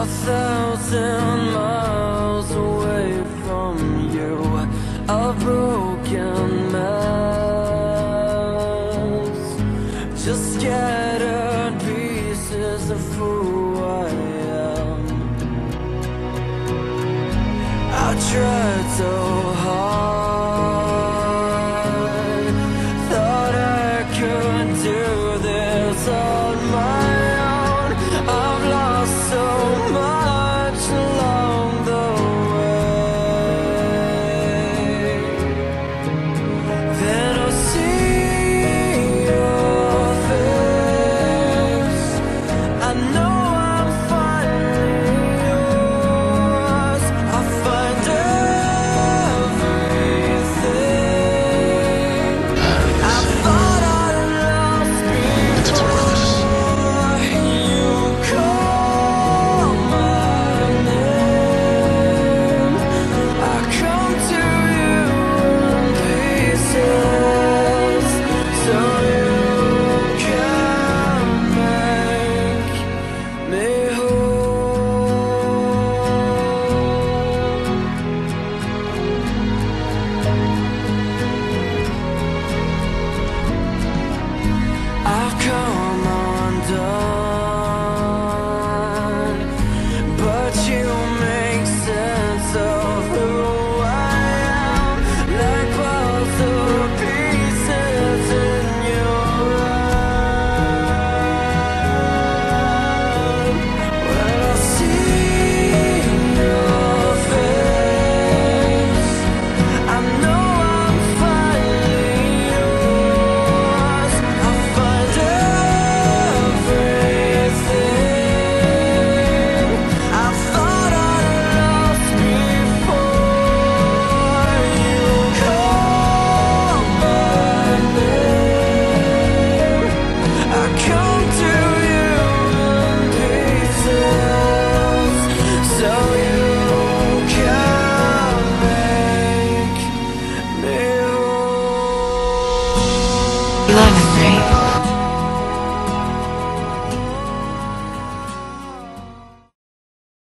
1,000 miles away from you, a broken mess, just scattered pieces of who I am. I tried so hard, thought I could do this on my own. I've lost so much along the way. Then I'll see your face. I know I'm finally yours. I'll find everything I thought I'd lost before you call my name. I come to you in pieces, so you can make me whole. I've come undone, but you make sense of who I am, like puzzle pieces in your hand. When I see your face, I know I'm finally yours. I'll find everything I thought I'd lost before you call my name. I come to you in pieces, so you can make me whole. Love, right?